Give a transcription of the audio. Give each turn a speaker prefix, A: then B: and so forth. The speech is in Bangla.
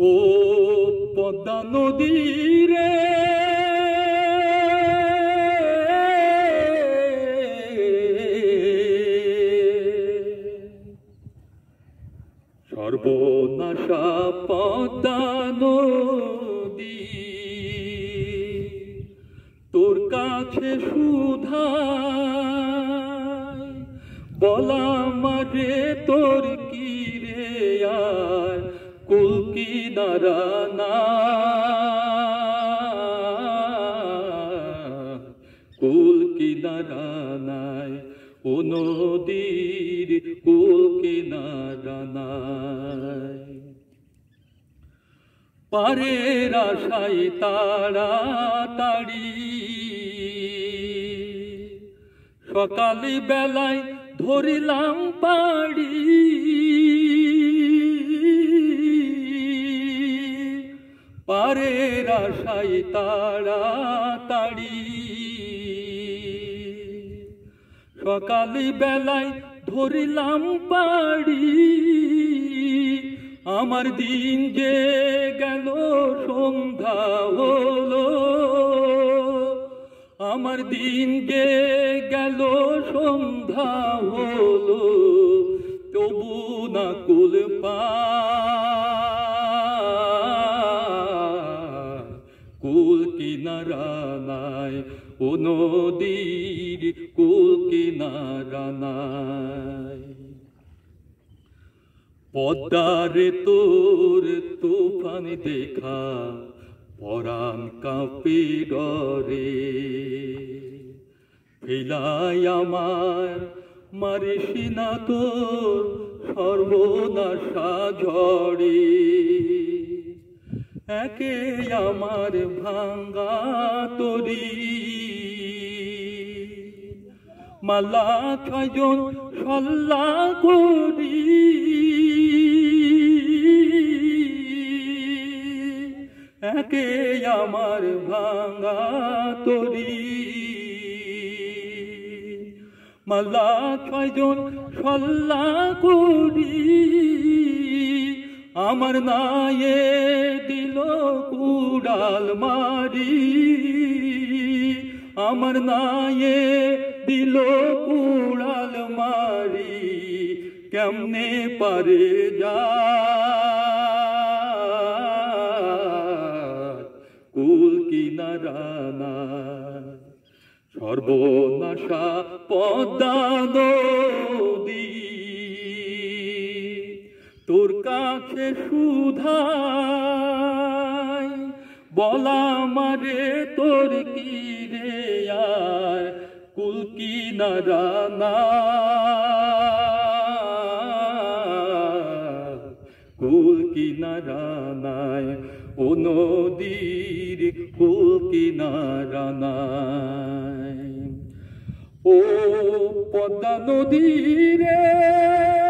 A: ও পদ্মা নদী রে সর্বনাশা পদ্মা নদী তোর কাছে সুধাই বলা মাঝে তোর কি রে আর কুল কিনারা না কুল কিনারা নাই ও নদীর কুল কিনারা নাই পারের আশায় তাড়াতাড়ি সকাল বেলায় ধরিলাম পাড়ি পারের আশায় তাড়াতাড়ি সকাল বেলায় ধরিলাম পাড়ি আমার দিন যে গেল সন্ধ্যা হলো আমার দিন যে গেল সন্ধ্যা হলো তবু না কুল কুল কিনারা নাই ও নদীর কুল কিনারা নাই পদ্মারে তোর তুফান দেখা পরাণ কাঁপে ডরে ফেলাই আমার মারিসি না তোর সর্বনাশা ঝড়ে একে আমার ভাঙ্গা তরি মালা ছয়জন সল্লা করি একে আমার ভাঙ্গা তরি মালা ছয়জন সল্লা করি আমার নায়ে দিল কুড়াল মারি আমার নায়ে দিল কুড়াল মারি কেমনে পারে যা কুল কিনারা না সর্বনাশা পদ্মা নদী তোর কাছে সুধাই বলা মারে তোর কি রে আর কুল কিনারা না কুল কিনারা নাই ও নদীর কুল কিনারা নাই ও পদ্মা নদী রে